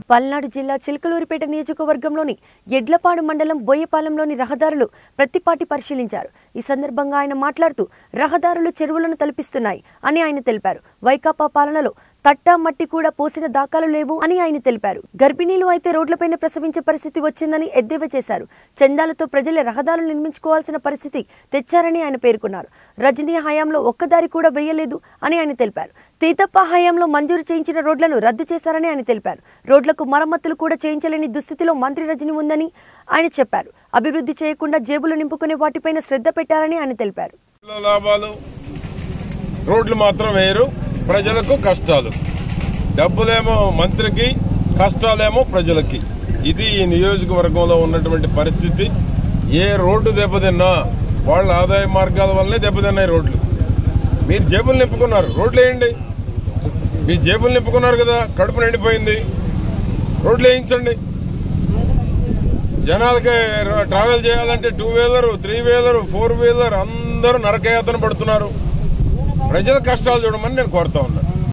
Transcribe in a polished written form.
పల్నాడు జిల్లా చిలకలూరిపేట నియోజకవర్గంలోని ఎడ్లపాడు మండలం బోయపాలెంలోని రహదారులు ప్రతిపాటి పరిశీలించారు. ఈ సందర్భంగా ఆయన మాట్లాడుతూ రహదారులు చెరువులను తలపిస్తున్నాయి అని ఆయన తెలిపారు. వైకాపా పాలనలో తట్టా మట్టి కూడా పోసిన దాఖలు లేవు అని ఆయన తెలిపారు. గర్భిణీలు అయితే రోడ్లపైన ప్రసవించే పరిస్థితి వచ్చిందని ఎద్దేవా చేశారు. చందాలతో ప్రజలే రహదారులు నిర్మించుకోవాల్సిన పరిస్థితి తెచ్చారని ఆయన పేర్కొన్నారు. రజనీ హయాంలో ఒక్కదారి కూడా వేయలేదు అని ఆయన తెలిపారు. తేతప్ప హయాంలో మంజూరు చేయించిన రోడ్లను రద్దు చేశారని ఆయన తెలిపారు. రోడ్లకు మరమ్మతులు కూడా చేయించలేని దుస్థితిలో మంత్రి రజనీ ఉందని ఆయన చెప్పారు. అభివృద్ధి చేయకుండా జేబులు నింపుకునే వాటిపైన శ్రద్ధ పెట్టారని ఆయన తెలిపారు. రోడ్లు మాత్రం వేరు, ప్రజలకు కష్టాలు, డబ్బులేమో మంత్రికి, కష్టాలేమో ప్రజలకి. ఇది ఈ నియోజకవర్గంలో ఉన్నటువంటి పరిస్థితి. ఏ రోడ్డు దెబ్బతిన్నా వాళ్ళ ఆదాయ మార్గాల వల్లనే దెబ్బతిన్నాయి రోడ్లు. మీరు జేబులు నింపుకున్నారు, రోడ్లు వేయండి. మీ జేబులు నింపుకున్నారు కదా, కడుపు నిండిపోయింది, రోడ్లు వేయించండి. జనాలకి ట్రావెల్ చేయాలంటే 2 వీలర్, 3 వీలర్, 4 వీలర్ అందరూ నరకయాతన పడుతున్నారు. ప్రజల కష్టాలు చూడమని నేను కోరుతా ఉన్నా.